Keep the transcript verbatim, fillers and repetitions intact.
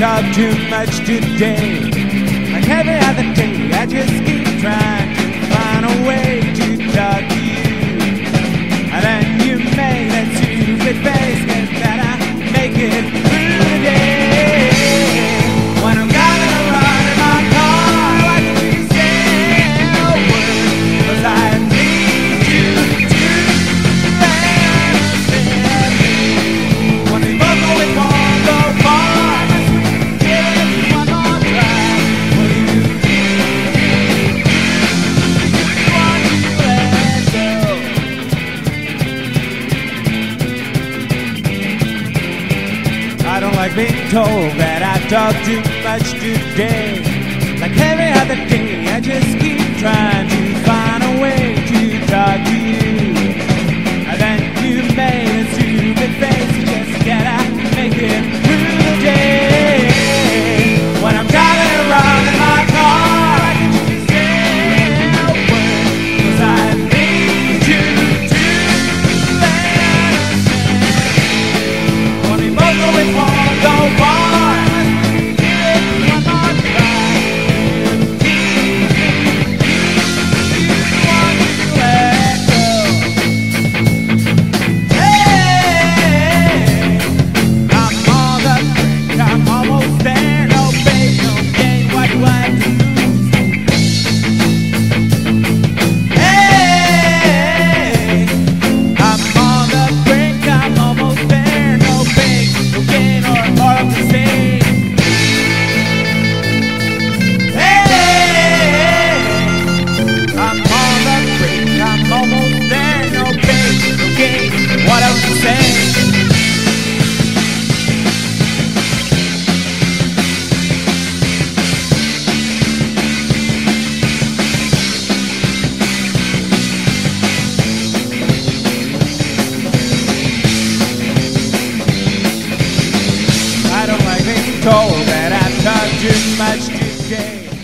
talk too much today. Like every other day, I just keep trying to find a way to talk to you. And then you make that stupid face, guess that I make it through the day. When I'm driving around in my car, why don't you say a word? 'Cause I need you to understand me. When we both know it won't go far, give it one more try. Will you want to let go? I don't like being told that I talk too much today. Like every other day, I just keep trying to find a way to talk to you. And then you made a stupid face, you just gotta make it through the day. When I'm driving around in my car, I can just say a word, 'cause I need you to understand. When we both know it won't go far, give it one more try. You want to let go. Hey, I'm on the brink, I'm almost there. No pain, no gain, what do I have to lose? Hey, I'm on the brink, I'm almost there. No pain, no gain, or more of the same. Hey, I'm on the brink, I'm almost there. No pain, no gain, what else to say? I don't like being told that I talk too much today.